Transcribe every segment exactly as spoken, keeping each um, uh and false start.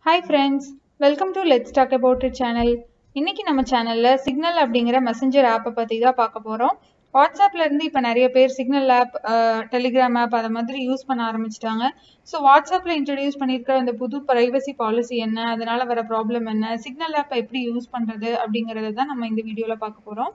Hi friends, welcome to Let's Talk About It channel. இன்னைக்கு நம்ம சேனல்ல சிக்னல் அப்படிங்கிற மெசஞ்சர் ஆப்பை பத்தி தான் பார்க்க போறோம். வாட்ஸ்அப்ல இருந்து இப்போ நிறைய பேர் சிக்னல் ஆப், டெலிகிராம் ஆப் அதை மாதிரி யூஸ் பண்ண ஆரம்பிச்சிட்டாங்க. ஸோ வாட்ஸ்அப்ல இன்ட்ரடியூஸ் பண்ணியிருக்கிற அந்த புது பிரைவசி பாலிசி என்ன, அதனால வர ப்ராப்ளம் என்ன, சிக்னல் ஆப்பை எப்படி யூஸ் பண்றது அப்படிங்கறத தான் நம்ம இந்த வீடியோல பார்க்க போறோம்.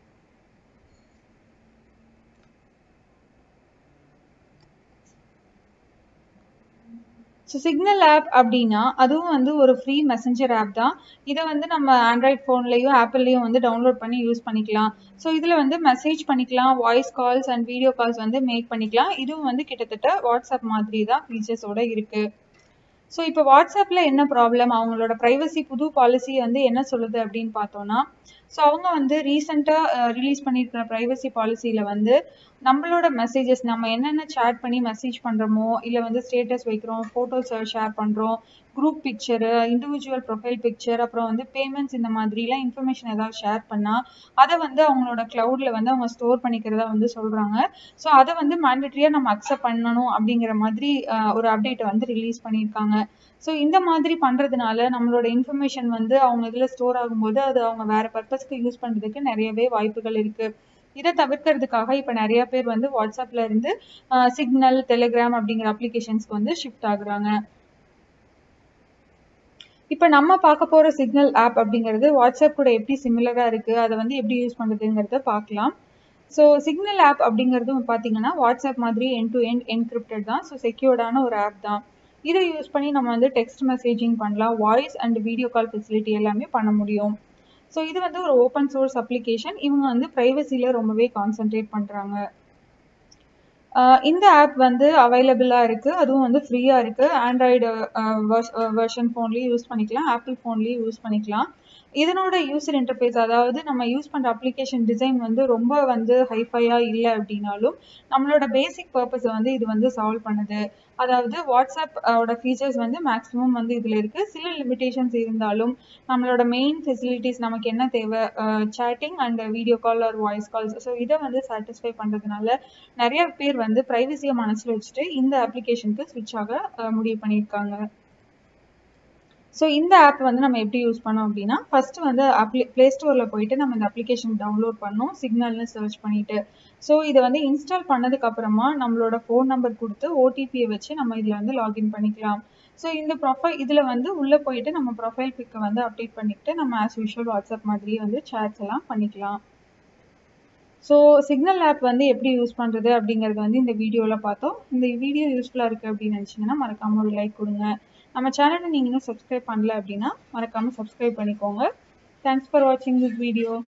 ஸோ சிக்னல் ஆப் அப்படின்னா அதுவும் வந்து ஒரு ஃப்ரீ மெசஞ்சர் ஆப் தான். இதை வந்து நம்ம ஆண்ட்ராய்ட் ஃபோன்லேயும் ஆப்பிள்லேயும் வந்து டவுன்லோட் பண்ணி யூஸ் பண்ணிக்கலாம். ஸோ இதில் வந்து மெசேஜ் பண்ணிக்கலாம், voice calls and video calls வந்து மேக் பண்ணிக்கலாம். இதுவும் வந்து கிட்டத்தட்ட வாட்ஸ்அப் மாதிரி தான் ஃபீச்சர்ஸோட இருக்குது. ஸோ இப்போ வாட்ஸ்அப்பில் என்ன ப்ராப்ளம், அவங்களோட ப்ரைவசி புது பாலிசி வந்து என்ன சொல்லுது அப்படின்னு பார்த்தோன்னா, ஸோ அவங்க வந்து ரீசெண்டாக ரிலீஸ் பண்ணியிருக்கிற ப்ரைவசி பாலிசியில் வந்து நம்மளோட மெசேஜஸ், நம்ம என்னென்ன சேட் பண்ணி மெசேஜ் பண்ணுறோமோ, இல்லை வந்து ஸ்டேட்டஸ் வைக்கிறோம், ஃபோட்டோஸை ஷேர் பண்ணுறோம், group picture, individual profile picture, அப்புறம் வந்து பேமெண்ட்ஸ், இந்த மாதிரிலாம் இன்ஃபர்மேஷன் ஏதாவது ஷேர் பண்ணால் அதை வந்து அவங்களோட க்ளவுடில் வந்து அவங்க ஸ்டோர் பண்ணிக்கிறதா வந்து சொல்கிறாங்க. ஸோ அதை வந்து மேண்டட்ரியாக நம்ம அக்செப்ட் பண்ணணும் அப்படிங்கிற மாதிரி ஒரு அப்டேட்டை வந்து ரிலீஸ் பண்ணியிருக்காங்க. ஸோ இந்த மாதிரி பண்ணுறதுனால நம்மளோட இன்ஃபர்மேஷன் வந்து அவங்க இதில் ஸ்டோர் ஆகும்போது அது அவங்க வேறு பர்பஸ்க்கு யூஸ் பண்ணுறதுக்கு நிறையவே வாய்ப்புகள் இருக்குது. இதை தவிர்க்கிறதுக்காக இப்போ நிறைய பேர் வந்து வாட்ஸ்அப்ல இருந்து சிக்னல், டெலிகிராம் அப்படிங்கிற அப்ளிகேஷன்ஸ்க்கு வந்து ஷிஃப்ட் ஆகுறாங்க. இப்போ நம்ம பார்க்க போகிற சிக்னல் ஆப் அப்படிங்கிறது வாட்ஸ்அப் கூட எப்படி சிமிலராக இருக்குது, அதை வந்து எப்படி யூஸ் பண்ணுறதுங்கிறத பார்க்கலாம். ஸோ சிக்னல் ஆப் அப்படிங்கிறது பார்த்தீங்கன்னா வாட்ஸ்அப் மாதிரி எண்ட் டு எண்ட் என்கிரிப்டட் தான். ஸோ செக்யூர்டான ஒரு ஆப் தான். இதை யூஸ் பண்ணி நம்ம வந்து டெக்ஸ்ட் மெசேஜிங் பண்ணலாம், voice and video call facility எல்லாமே பண்ண முடியும். ஸோ இது வந்து ஒரு ஓப்பன் சோர்ஸ் அப்ளிகேஷன். இவங்க வந்து ப்ரைவசியில் ரொம்பவே கான்சென்ட்ரேட் பண்ணுறாங்க. இந்த ஆப் வந்து அவைலபிளாக இருக்குது, அதுவும் வந்து ஃப்ரீயாக இருக்குது. ஆண்ட்ராய்டு வெர்ஷன் ஃபோன்லேயும் யூஸ் பண்ணிக்கலாம், ஆப்பிள் ஃபோன்லேயும் யூஸ் பண்ணிக்கலாம். இதனோட யூசர் இன்டர்ஃபேஸ், அதாவது நம்ம யூஸ் பண்ணுற அப்ளிகேஷன் டிசைன் வந்து ரொம்ப வந்து ஹைஃபையாக இல்லை அப்படின்னாலும் நம்மளோட பேசிக் பர்பஸை வந்து இது வந்து சால்வ் பண்ணுது. அதாவது வாட்ஸ்அப் ஓட ஃபீச்சர்ஸ் வந்து மேக்ஸிமம் வந்து இதில் இருக்குது. சில லிமிடேஷன்ஸ் இருந்தாலும் நம்மளோட மெயின் ஃபெசிலிட்டிஸ், நமக்கு என்ன தேவை, chatting and video call or voice calls, so இதை வந்து சாட்டிஸ்ஃபை பண்ணுறதுனால நிறைய பேர் வந்து ப்ரைவசியை மனசில் வச்சுட்டு இந்த அப்ளிகேஷனுக்கு ஸ்விட்ச் ஆக முடிவு பண்ணியிருக்காங்க. ஸோ இந்த ஆப் வந்து நம்ம எப்படி யூஸ் பண்ணோம் அப்படின்னா, ஃபர்ஸ்ட் வந்து அப்ளி ப்ளே ஸ்டோரில் போயிட்டு நம்ம இந்த அப்ளிகேஷன் டவுன்லோட் பண்ணோம், சிக்னல்னு சர்ச் பண்ணிட்டு. ஸோ இதை வந்து இன்ஸ்டால் பண்ணதுக்கு அப்புறமா நம்மளோட ஃபோன் நம்பர் கொடுத்து ஓடிபியை வச்சு நம்ம இதில் வந்து லாகின் பண்ணிக்கலாம். ஸோ இந்த ப்ரொஃபைல் இதில் வந்து உள்ளே போயிட்டு நம்ம ப்ரொஃபைல் பிக்கை வந்து அப்டேட் பண்ணிக்கிட்டு நம்ம ஆஸ் யூஷுவல் வாட்ஸ்அப் மாதிரியே வந்து சேட்ஸ் எல்லாம் பண்ணிக்கலாம். ஸோ சிக்னல் ஆப் வந்து எப்படி யூஸ் பண்ணுறது அப்படிங்கிறது வந்து இந்த வீடியோவில் பார்த்தோம். இந்த வீடியோ யூஸ்ஃபுல்லாக இருக்குது அப்படின்னு நினச்சிங்கன்னா மறக்காமல் ஒரு லைக் கொடுங்க. நம்ம சேனலை நீங்கள் இன்னும் சப்ஸ்கிரைப் பண்ணல அப்படின்னா மறக்காமல் சப்ஸ்கிரைப் பண்ணிக்கோங்க. தேங்க்ஸ் ஃபார் வாட்சிங் திஸ் வீடியோ.